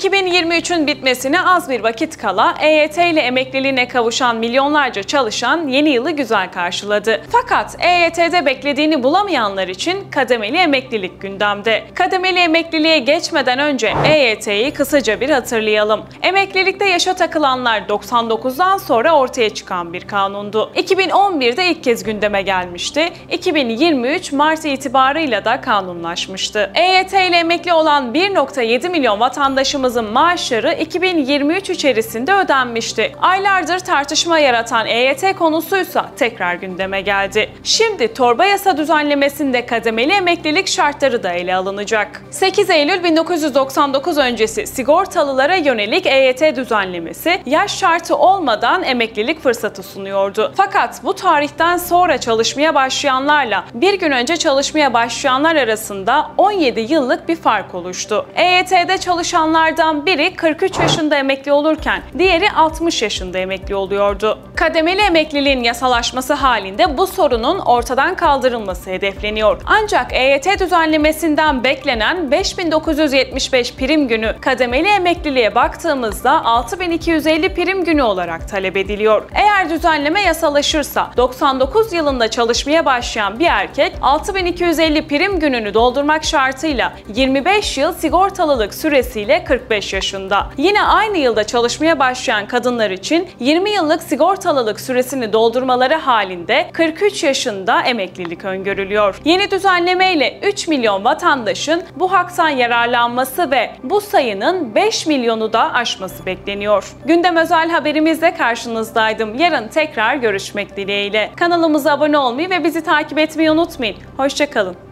2023'ün bitmesine az bir vakit kala EYT ile emekliliğine kavuşan milyonlarca çalışan yeni yılı güzel karşıladı. Fakat EYT'de beklediğini bulamayanlar için kademeli emeklilik gündemde. Kademeli emekliliğe geçmeden önce EYT'yi kısaca bir hatırlayalım. Emeklilikte yaşa takılanlar 99'dan sonra ortaya çıkan bir kanundu. 2011'de ilk kez gündeme gelmişti. 2023 Mart itibarıyla da kanunlaşmıştı. EYT ile emekli olan 1,7 milyon vatandaşımızın maaşları 2023 içerisinde ödenmişti. Aylardır tartışma yaratan EYT konusuysa tekrar gündeme geldi. Şimdi torba yasa düzenlemesinde kademeli emeklilik şartları da ele alınacak. 8 Eylül 1999 öncesi sigortalılara yönelik EYT düzenlemesi yaş şartı olmadan emeklilik fırsatı sunuyordu. Fakat bu tarihten sonra çalışmaya başlayanlarla bir gün önce çalışmaya başlayanlar arasında 17 yıllık bir fark oluştu. EYT'de çalışanlardan biri 43 yaşında emekli olurken diğeri 60 yaşında emekli oluyordu. Kademeli emekliliğin yasalaşması halinde bu sorunun ortadan kaldırılması hedefleniyor. Ancak EYT düzenlemesinden beklenen 5975 prim günü kademeli emekliliğe baktığımızda 6250 prim günü olarak talep ediliyor. Eğer düzenleme yasalaşırsa 99 yılında çalışmaya başlayan bir erkek 6250 prim gününü doldurmak şartıyla 25 yıl sigortalılık süresiyle 45 yaşında. Yine aynı yılda çalışmaya başlayan kadınlar için 20 yıllık sigortalılık süresini doldurmaları halinde 43 yaşında emeklilik öngörülüyor. Yeni düzenlemeyle 3 milyon vatandaşın bu haktan yararlanması ve bu sayının 5 milyonu da aşması bekleniyor. Gündem özel haberimizde karşınızdaydım. Yarın tekrar görüşmek dileğiyle. Kanalımıza abone olmayı ve bizi takip etmeyi unutmayın. Hoşça kalın.